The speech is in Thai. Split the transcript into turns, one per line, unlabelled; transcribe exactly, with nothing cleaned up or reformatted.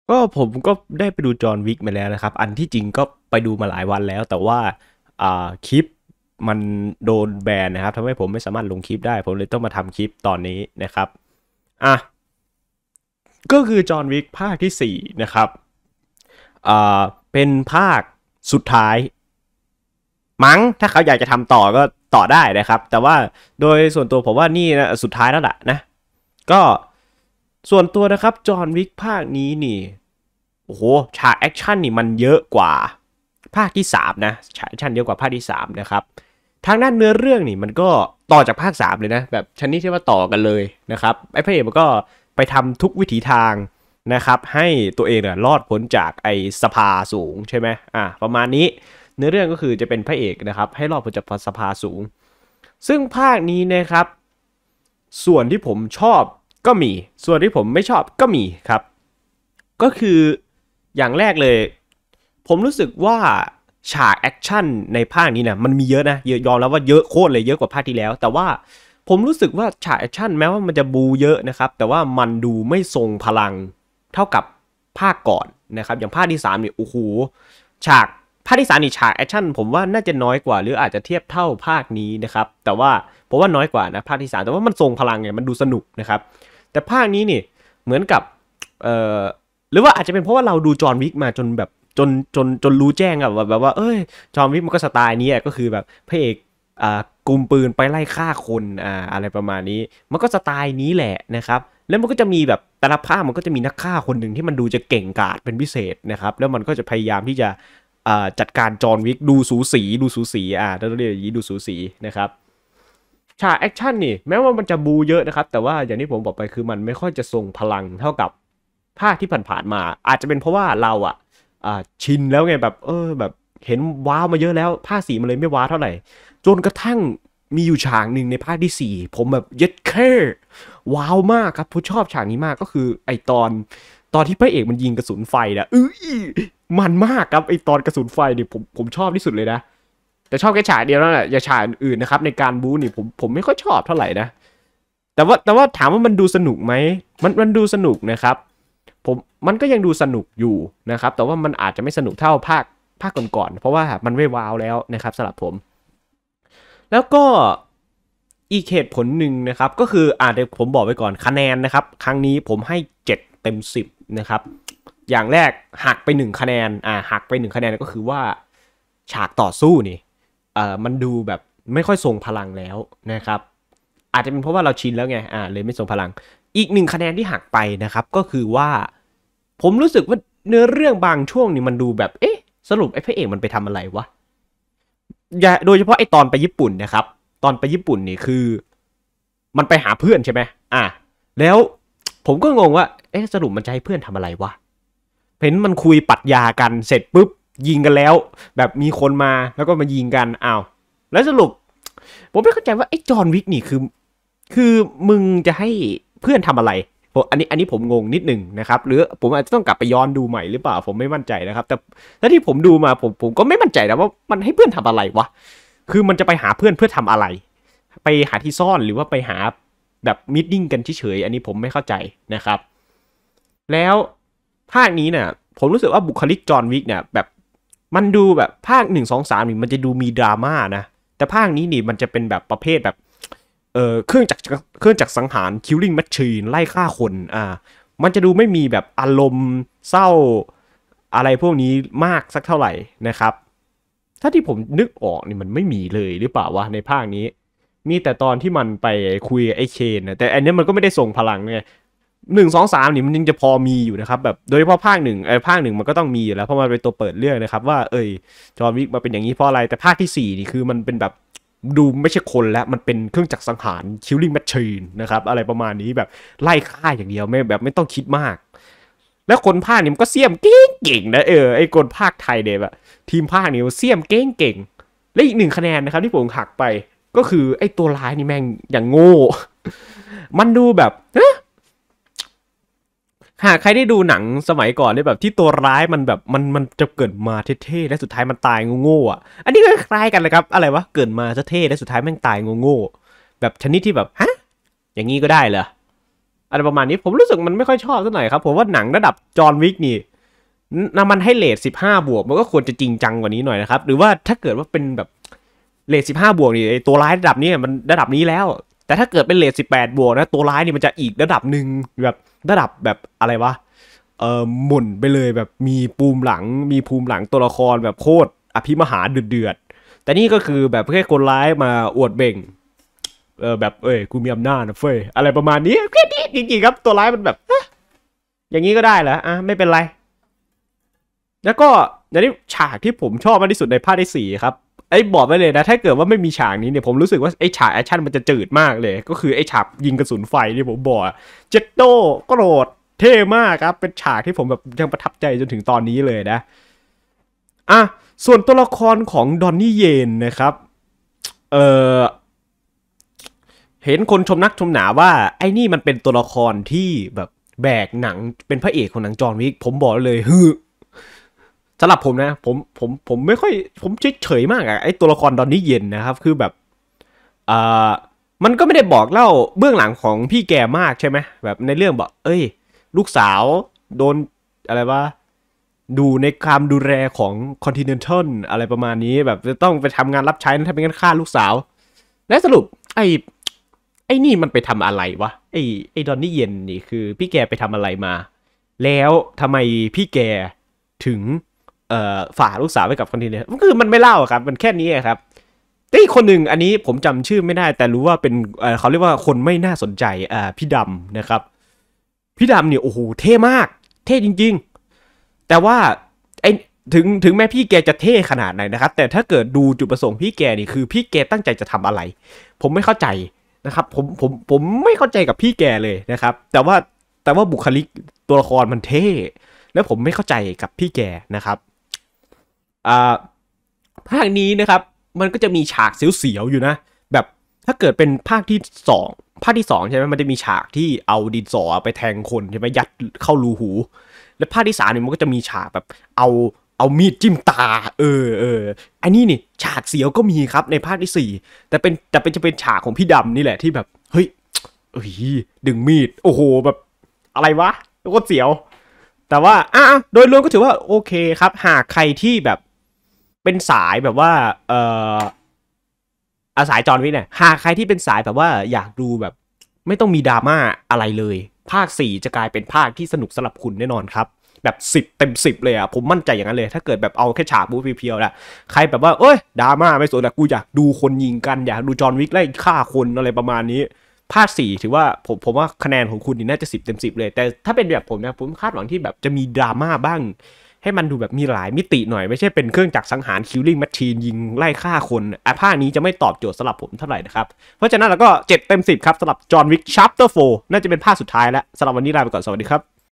ก็ผมก็ได้ไปดูจอห์นวิกมาแล้วนะครับอันที่จริงก็ไปดูมาหลายวันแล้วแต่ว่าอ่าคลิปมันโดนแบนนะครับทำให้ผมไม่สามารถลงคลิปได้ผมเลยต้องมาทำคลิปตอนนี้นะครับอ่ะก็คือจอห์นวิกภาคที่สี่นะครับอ่าเป็นภาคสุดท้ายมั้งถ้าเขาอยากจะทำต่อก็ต่อได้นะครับแต่ว่าโดยส่วนตัวผมว่านี่นะสุดท้ายแล้วล่ะนะก็ส่วนตัวนะครับจอห์นวิกภาคนี้นี่ โอ้โหฉากแอคชั่นนี่มันเยอะกว่าภาคที่สามนะฉากแอคชั่นเยอะกว่าภาคที่สามนะครับทางด้านเนื้อเรื่องนี่มันก็ต่อจากภาคสามเลยนะแบบชนิดที่ว่าต่อกันเลยนะครับไอ้พระเอกมันก็ไปทำทุกวิถีทางนะครับให้ตัวเองเนี่ยรอดพ้นจากไอ้สภาสูงใช่ไหมอ่ะประมาณนี้เนื้อเรื่องก็คือจะเป็นพระเอกนะครับให้รอดพ้นจากสภาสูงซึ่งภาคนี้นะครับส่วนที่ผมชอบก็มีส่วนที่ผมไม่ชอบก็มีครับก็คืออย่างแรกเลย ผมรู้สึกว่าฉากแอคชั่นในภาคนี้นะมันมีเยอะนะเยอะยอมแล้วว่าเยอะโคตรเลยเยอะกว่าภาคที่แล้วแต่ว่าผมรู้สึกว่าฉากแอคชั่นแม้ว่ามันจะบูเยอะนะครับแต่ว่ามันดูไม่ทรงพลังเท่ากับภาคก่อนนะครับอย่างภาคที่สามเนี่ยโอ้โหฉากภาคที่สามนี่ฉากแอคชั่นผมว่าน่าจะน้อยกว่าหรืออาจจะเทียบเท่าภาคนี้นะครับแต่ว่าผมว่าน้อยกว่านะภาคที่สามแต่ว่ามันทรงพลังไงมันดูสนุกนะครับแต่ภาคนี้นี่เหมือนกับเอ่อ หรือว่าอาจจะเป็นเพราะว่าเราดูจอห์นวิกมาจนแบบจนจนจนรู้แจ้งอะแบบแบบว่าเอ้ยจอห์นวิกมันก็สไตล์นี้ก็คือแบบพระเอกอ่ากุมปืนไปไล่ฆ่าคนอ่าอะไรประมาณนี้มันก็สไตล์นี้แหละนะครับแล้วมันก็จะมีแบบแต่ละภาคมันก็จะมีนักฆ่าคนหนึ่งที่มันดูจะเก่งกาจเป็นพิเศษนะครับแล้วมันก็จะพยายามที่จะอ่าจัดการจอห์นวิกดูสูสีดูสูสีอ่าเราเรียกอย่างนี้ดูสูสีนะครับฉากแอคชั่นนี่แม้ว่ามันจะบูเยอะนะครับแต่ว่าอย่างที่ผมบอกไปคือมันไม่ค่อยจะทรงพลังเท่ากับ ภาคที่ผ่านๆมาอาจจะเป็นเพราะว่าเราอ่ะอ่าชินแล้วไงแบบเออแบบเห็นว้าวมาเยอะแล้วภาคสี่มันเลยไม่ว้าวเท่าไหร่จนกระทั่งมีอยู่ฉากหนึ่งในภาคที่สี่ผมแบบเย็ดแค่ว้าวมากครับผมชอบฉากนี้มากก็คือไอตอนตอนที่พระเอกมันยิงกระสุนไฟนะเอ้ยมันมากครับไอตอนกระสุนไฟเนี่ยผมผมชอบที่สุดเลยนะแต่ชอบแค่ฉากเดียวนั่นแหละอย่าฉากอื่นนะครับในการบู๊นี่ผมผมไม่ค่อยชอบเท่าไหร่นะแต่ว่าแต่ว่าถามว่ามันดูสนุกไหมมันมันดูสนุกนะครับ ผมมันก็ยังดูสนุกอยู่นะครับแต่ว่ามันอาจจะไม่สนุกเท่าภาคภาคก่อนๆเพราะว่ามันไม่ว้าวแล้วนะครับสำหรับผมแล้วก็อีกเหตุผลหนึ่งนะครับก็คืออ่าเดี๋ยวผมบอกไว้ก่อนคะแนนนะครับครั้งนี้ผมให้เจ็ดเต็มสิบนะครับอย่างแรกหักไปหนึ่งคะแนนอ่าหักไปหนึ่งคะแนนก็คือว่าฉากต่อสู้นี่เอ่อมันดูแบบไม่ค่อยทรงพลังแล้วนะครับอาจจะเป็นเพราะว่าเราชินแล้วไงอ่าเลยไม่ทรงพลัง อีกหนึ่งคะแนนที่หักไปนะครับก็คือว่าผมรู้สึกว่าเนื้อเรื่องบางช่วงนี่มันดูแบบเอ๊ะสรุปไอ้พระเอกมันไปทำอะไรวะอย่าโดยเฉพาะไอ้ตอนไปญี่ปุ่นนะครับตอนไปญี่ปุ่นนี่คือมันไปหาเพื่อนใช่ไหมอ่ะแล้วผมก็งงว่าเอ๊ะสรุปมันจะให้เพื่อนทำอะไรวะเห็นมันคุยปรัชญากันเสร็จปุ๊บยิงกันแล้วแบบมีคนมาแล้วก็มายิงกันอ้าวแล้วสรุปผมไม่เข้าใจว่าไอ้จอห์นวิกนี่คือ คือมึงจะให้เพื่อนทำอะไรผมอันนี้อันนี้ผมงงนิดหนึ่งนะครับหรือผมอาจจะต้องกลับไปย้อนดูใหม่หรือเปล่าผมไม่มั่นใจนะครับแต่ถ้าที่ผมดูมาผมผมก็ไม่มั่นใจนะว่ามันให้เพื่อนทำอะไรวะคือมันจะไปหาเพื่อนเพื่อทำอะไรไปหาที่ซ่อนหรือว่าไปหาแบบมิทติ้งกันเฉยๆอันนี้ผมไม่เข้าใจนะครับแล้วภาคนี้เนี่ยผมรู้สึกว่าบุคลิกจอห์นวิกเนี่ยแบบมันดูแบบภาคหนึ่งสองสามนี่มันจะดูมีดราม่านะแต่ภาคนี้นี่มันจะเป็นแบบประเภทแบบ เอ่อเครื่องจักรเครื่องจักรสังหาร killing machine ไล่ฆ่าคนอ่ามันจะดูไม่มีแบบอารมณ์เศร้าอะไรพวกนี้มากสักเท่าไหร่นะครับถ้าที่ผมนึกออกนี่มันไม่มีเลยหรือเปล่าวะในภาคนี้มีแต่ตอนที่มันไปคุยกับไอ้เคนนะแต่อันนี้มันก็ไม่ได้ส่งพลังไงหนึ่งสองสามนี่มันยังจะพอมีอยู่นะครับแบบโดยเฉพาะภาคหนึ่งไอ้ภาคหนึ่งมันก็ต้องมีอยู่แล้วเพราะมันเป็นตัวเปิดเรื่องนะครับว่าเอ้ยจอห์นวิกมาเป็นอย่างนี้เพราะอะไรแต่ภาคที่สี่นี่คือมันเป็นแบบ ดูไม่ใช่คนแล้วมันเป็นเครื่องจักรสังหาร killing machine นะครับอะไรประมาณนี้แบบไล่ฆ่าอย่างเดียวไม่แบบไม่ต้องคิดมากแล้วคนภาคนี่มันก็เสียมเก่งเก่งนะเออไอ้คนภาคไทยเนี่ยแบบทีมภาคนี่มันเสียมเก่งเก่งและอีกหนึ่งคะแนนนะครับที่ผมหักไปก็คือไอ้ตัวร้ายนี่แม่งอย่างโง่มันดูแบบหากใครได้ดูหนังสมัยก่อนเนี่ยแบบที่ตัวร้ายมันแบบมันมันจะเกิดมาเท่ๆและสุดท้ายมันตายโง่ๆอ่ะอันนี้ก็คล้ายกันเลยครับอะไรวะเกิดมาเท่ๆและสุดท้ายแม่งตายโง่ๆแบบชนิดที่แบบฮะอย่างนี้ก็ได้เหรออะไรประมาณนี้ผมรู้สึกมันไม่ค่อยชอบเท่าไหร่ครับผมว่าหนังระดับจอห์นวิกนี่นมันให้เรทสิบห้าบวกมันก็ควรจะจริงจังกว่านี้หน่อยนะครับหรือว่าถ้าเกิดว่าเป็นแบบเรทสิบห้าบวกนี่ตัวร้ายระดับนี้มันระดับนี้แล้วแต่ถ้าเกิดเป็นเรทสิบแปดบวกนะตัวร้ายนี่มันจะอีกระดับหนึ่งแบบระดับแบบอะไรวะเออหม่นไปเลยแบบมีปูมหลังมีภูมิหลังตัวละครแบบโคตรอภิมหาเดือดแต่นี่ก็คือแบบแค่คนร้ายมาอวดเบ่งเออแบบเอ้ยกูมีอำนาจนะเฟ้ยอะไรประมาณนี้แค่นี้จริงๆครับตัวร้ายมันแบบอย่างนี้ก็ได้เหรออ่ะไม่เป็นไรแล้วก็ในที่ฉากที่ผมชอบมากที่สุดในภาคที่สี่ครับไอ้บอกไว้เลยนะถ้าเกิดว่าไม่มีฉากนี้เนี่ยผมรู้สึกว่าไอ้ฉากแอคชั่นมันจะจืดมากเลยก็คือไอ้ฉากยิงกระสุนไฟที่ผมบอกเจ็ดโตโกรธเท่มากครับเป็นฉากที่ผมแบบยังประทับใจจนถึงตอนนี้เลยนะอ่ะส่วนตัวละครของดอนนี่เยนนะครับเออเห็นคนชมนักชมหนาว่าไอ้นี่มันเป็นตัวละครที่แบบแบกหนังเป็นพระเอกของหนังจอห์นวิกผมบอกเลยฮึสำหรับผมนะผมผมผมไม่ค่อยผมเฉยเฉยมากอะไอตัวละครดอนนี่เย็นนะครับคือแบบอ่ามันก็ไม่ได้บอกเล่าเบื้องหลังของพี่แกมากใช่ไหมแบบในเรื่องบอกเอ้ยลูกสาวโดนอะไรวะดูในความดูแลของ Continental อะไรประมาณนี้แบบจะต้องไปทำงานรับใช้นะถ้าเป็นงั้นฆ่าลูกสาวและสรุปไอไอ้นี่มันไปทำอะไรวะไอไอดอนนี่เย็นนี่คือพี่แกไปทำอะไรมาแล้วทำไมพี่แกถึงเอ่อฝากลูกสาวไว้กับคนที่เนี่ยมันคือมันไม่เล่าครับมันแค่นี้ครับแต่อีกคนหนึ่งอันนี้ผมจำชื่อไม่ได้แต่รู้ว่าเป็นเอ่อเขาเรียกว่าคนไม่น่าสนใจอ่าพี่ดำนะครับพี่ดำเนี่ยโอ้โหเท่มากเท่จริงๆแต่ว่าไอถึงถึงแม้พี่แกจะเท่ขนาดไหนนะครับแต่ถ้าเกิดดูจุดประสงค์พี่แกนี่คือพี่แกตั้งใจจะทำอะไรผมไม่เข้าใจนะครับผมผมผมไม่เข้าใจกับพี่แกเลยนะครับแต่ว่าแต่ว่าบุคลิกตัวละครมันเท่แล้วผมไม่เข้าใจกับพี่แกนะครับอ่าภาคนี้นะครับมันก็จะมีฉากเสียวๆอยู่นะแบบถ้าเกิดเป็นภาคที่สองภาคที่สองใช่ไหมมันจะมีฉากที่เอาดินสอไปแทงคนใช่ไหมยัดเข้ารูหูแล้วภาคที่สามเนี่ยมันก็จะมีฉากแบบเอาเอามีดจิ้มตาเออเอออันนี้นี่ฉากเสียวก็มีครับในภาคที่สี่แต่เป็นแต่เป็นจะเป็นฉากของพี่ดำนี่แหละที่แบบเฮ้ยเอ้ยดึงมีดโอ้โหแบบอะไรวะแล้วก็เสียวแต่ว่าอ่ะโดยรวมก็ถือว่าโอเคครับหากใครที่แบบเป็นสายแบบว่าเอ่ออาสายจอห์นวิกเนี่ยหากใครที่เป็นสายแบบว่าอยากดูแบบไม่ต้องมีดราม่าอะไรเลยภาคสี่จะกลายเป็นภาคที่สนุกสำหรับคุณแน่นอนครับแบบสิบเต็มสิบเลยอ่ะผมมั่นใจอย่างนั้นเลยถ้าเกิดแบบเอาแค่ฉากบู๊เพียวๆนะใครแบบว่าเอ้ยดราม่าไม่สนแต่กูอยากดูคนยิงกันอยากดูจอห์นวิกไล่ฆ่าคนอะไรประมาณนี้ภาคสี่ถือว่าผมผมว่าคะแนนของคุณนี่น่าจะสิบเต็มสิบเลยแต่ถ้าเป็นแบบผมนะผมคาดหวังที่แบบจะมีดราม่าบ้างให้มันดูแบบมีหลายมิติหน่อยไม่ใช่เป็นเครื่องจักรสังหารคิลลิ่งแมชชีนยิงไล่ฆ่าคนอ่ะภาคนี้จะไม่ตอบโจทย์สำหรับผมเท่าไหร่นะครับเพราะฉะนั้นเราก็เจ็ดเต็มสิบครับสำหรับจอห์นวิกชัปเตอร์โฟร์น่าจะเป็นภาคสุดท้ายแล้วสำหรับวันนี้ลาไปก่อนสวัสดีครับ